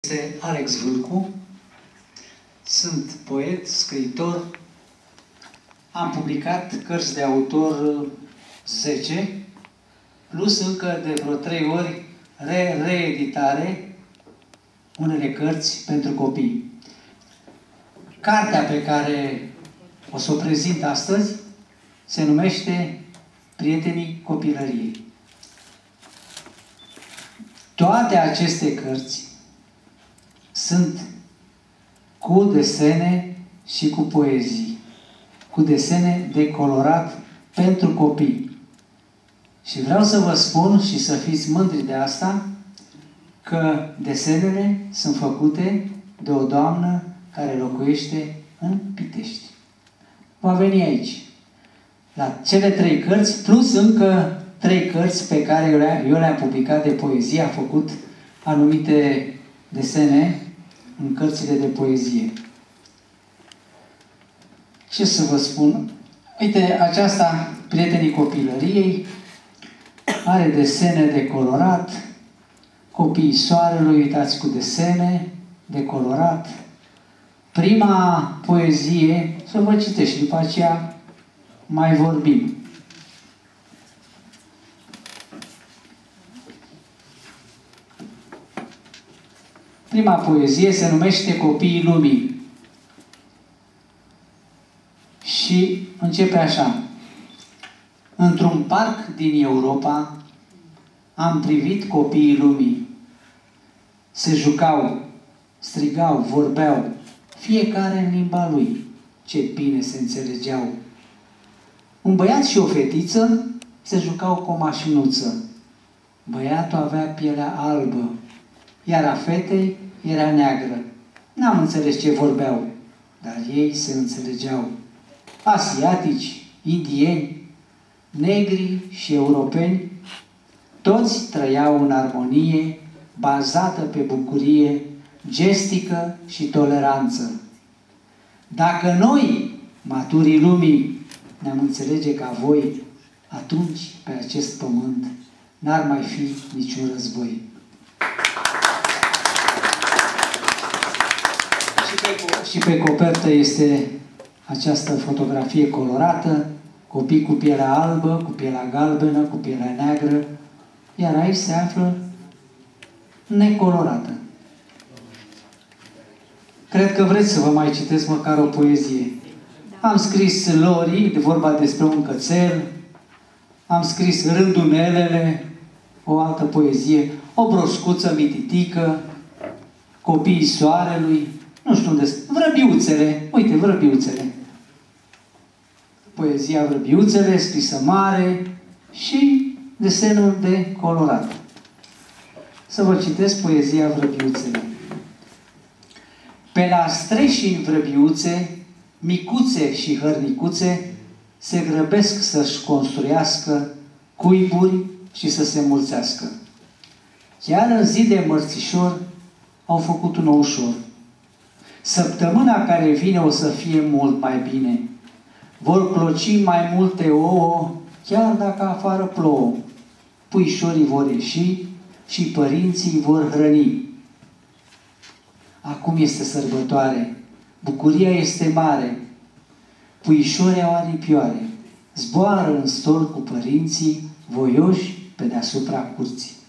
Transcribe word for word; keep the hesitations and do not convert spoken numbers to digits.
Este Alex Vâlcu, sunt poet, scriitor, am publicat cărți de autor zece, plus încă de vreo trei ori re reeditare, unele cărți pentru copii. Cartea pe care o să o prezint astăzi se numește Prietenii copilăriei. Toate aceste cărți sunt cu desene și cu poezii, cu desene de colorat pentru copii. Și vreau să vă spun și să fiți mândri de asta, că desenele sunt făcute de o doamnă care locuiește în Pitești. Va veni aici, la cele trei cărți, plus încă trei cărți pe care eu le-am publicat de poezie, a făcut anumite desene în cărțile de poezie. Ce să vă spun? Uite, aceasta, Prietenii copilăriei, are desene de colorat, Copiii soarelui, uitați, cu desene de colorat. Prima poezie, să vă citesc și după aceea mai vorbim. Prima poezie se numește Copiii lumii și începe așa. Într-un parc din Europa am privit copiii lumii. Se jucau, strigau, vorbeau, fiecare în limba lui. Ce bine se înțelegeau. Un băiat și o fetiță se jucau cu o mașinuță. Băiatul avea pielea albă, iar a fetei era neagră. N-am înțeles ce vorbeau, dar ei se înțelegeau. Asiatici, indieni, negri și europeni, toți trăiau în armonie, bazată pe bucurie, gestică și toleranță. Dacă noi, maturii lumii, ne-am înțelege ca voi, atunci, pe acest pământ, n-ar mai fi niciun război. Și pe copertă este această fotografie colorată, copii cu pielea albă, cu pielea galbenă, cu pielea neagră, iar aici se află necolorată. Cred că vreți să vă mai citesc măcar o poezie. Am scris Lori, de vorba despre un cățel, am scris Rândunelele, o altă poezie, o broșcuță mititică, Copiii soarelui, nu știu unde sunt, Vrăbiuțele, uite, Vrăbiuțele. Poezia Vrăbiuțele, scrisă mare și desenul de colorat. Să vă citesc poezia Vrăbiuțele. Pe la streșii vrăbiuțe, micuțe și hărnicuțe, se grăbesc să-și construiască cuiburi și să se mulțească. Chiar în zi de mărțișor au făcut un ușor. Săptămâna care vine o să fie mult mai bine. Vor cloci mai multe ouă, chiar dacă afară plouă. Puișorii vor ieși și părinții vor hrăni. Acum este sărbătoare, bucuria este mare. Puișorii au aripioare, zboară în stol cu părinții, voioși pe deasupra curții.